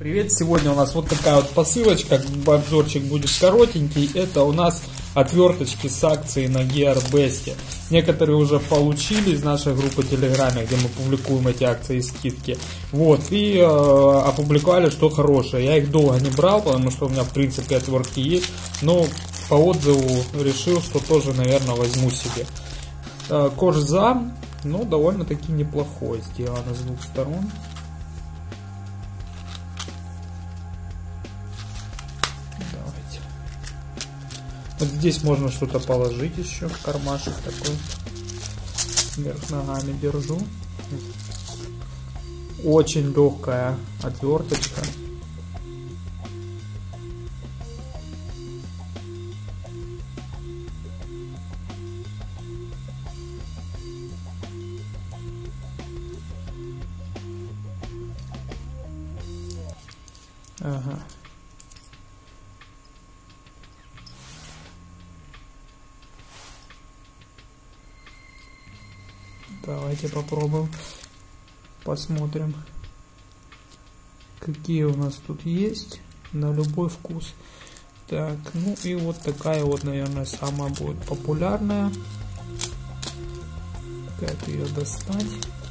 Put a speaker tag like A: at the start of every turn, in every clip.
A: Привет! Сегодня у нас вот такая вот посылочка, обзорчик будет коротенький. Это у нас отверточки с акцией на Gearbest. Некоторые уже получили из нашей группы в Телеграме, где мы публикуем эти акции и скидки. Вот, и опубликовали, что хорошее. Я их долго не брал, потому что у меня в принципе отвертки есть. Но по отзыву решил, что тоже, наверное, возьму себе. Кожзам, ну, довольно-таки неплохой. Сделано с двух сторон. Вот здесь можно что-то положить еще, кармашек такой. Вверх ногами держу. Очень легкая отверточка. Ага. Давайте попробуем, посмотрим, какие у нас тут есть на любой вкус. Так, ну и вот такая вот, наверное, самая будет популярная. Как ее достать?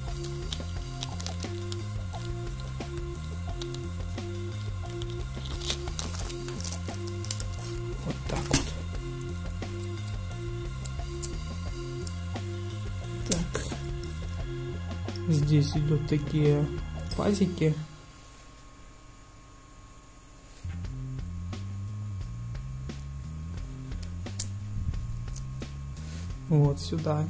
A: Вот так вот. Так. Здесь идут такие пазики. Вот сюда.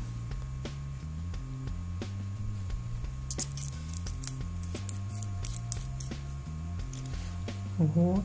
A: Вот.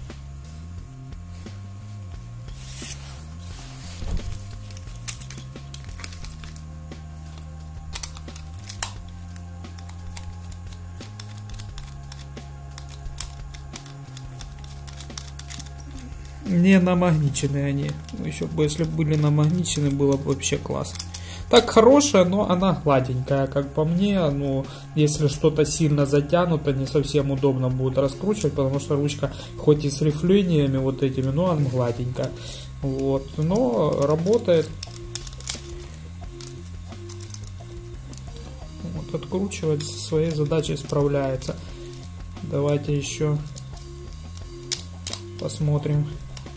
A: Не намагничены они. Еще бы, если бы были намагничены, было бы вообще класс. Так, хорошая, но она гладенькая, как по мне. Ну, если что-то сильно затянуто, не совсем удобно будет раскручивать, потому что ручка, хоть и с рифлениями вот этими, но она гладенькая. Вот, но работает. Вот, откручивать со своей задачей справляется. Давайте еще посмотрим.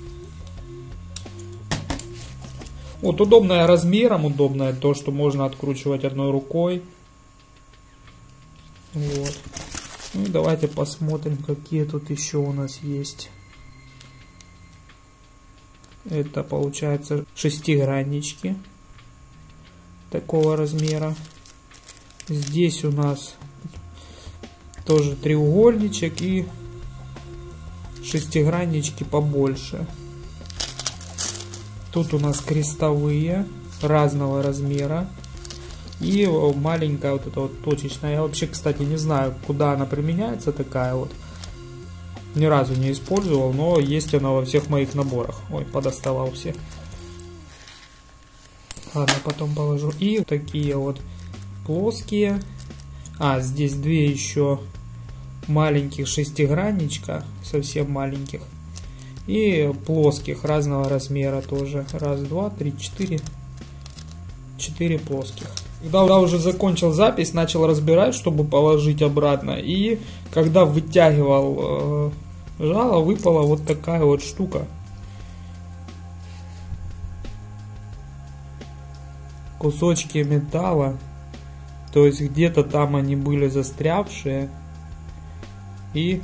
A: Вот, удобная размером, удобная то, что можно откручивать одной рукой. Вот. Ну и давайте посмотрим, какие тут еще у нас есть. Это получается шестиграннички такого размера. Здесь у нас тоже треугольничек и шестиграннички побольше. Тут у нас крестовые разного размера и маленькая вот эта вот точечная. Я вообще, кстати, не знаю, куда она применяется, такая вот. Ни разу не использовал, но есть она во всех моих наборах. Ой, подоставал все. Ладно, потом положу. И такие вот плоские. А, здесь две еще маленьких шестигранничка, совсем маленьких. И плоских разного размера тоже. Раз, два, три, четыре. 4 плоских. Когда уже закончил запись, начал разбирать, чтобы положить обратно. И когда вытягивал жало, выпала вот такая вот штука. Кусочки металла. То есть где-то там они были застрявшие. И...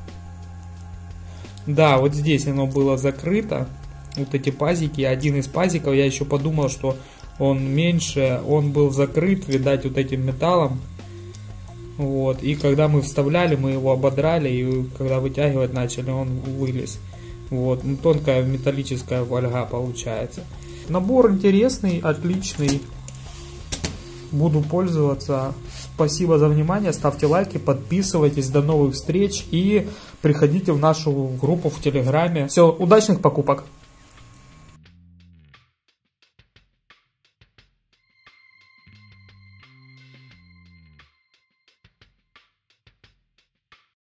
A: да, вот здесь оно было закрыто. Вот эти пазики. Один из пазиков, я еще подумал, что он меньше. Он был закрыт, видать, вот этим металлом. Вот. И когда мы вставляли, мы его ободрали. И когда вытягивать начали, он вылез. Вот. Ну, тонкая металлическая фольга получается. Набор интересный, отличный. Буду пользоваться. Спасибо за внимание. Ставьте лайки, подписывайтесь. До новых встреч. И приходите в нашу группу в Телеграме. Все, удачных покупок!